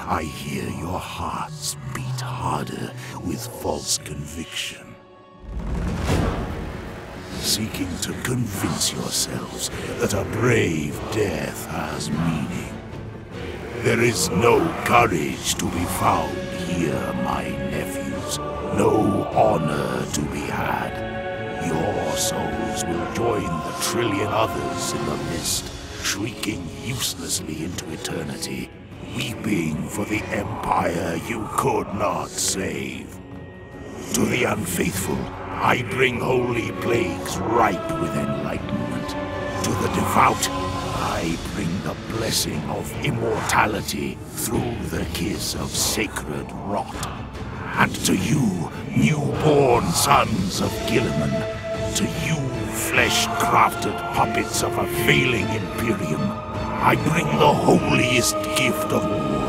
I hear your hearts beat harder with false conviction. Seeking to convince yourselves that a brave death has meaning. There is no courage to be found here, my nephews. No honor to be had. Your souls will join the trillion others in the mist, shrieking uselessly into eternity, weeping for the empire you could not save. To the unfaithful, I bring holy plagues ripe with enlightenment. To the devout, I bring the blessing of immortality through the kiss of sacred rot. And to you, newborn sons of Guilliman, to you, flesh-crafted puppets of a failing Imperium, I bring the holiest gift of all.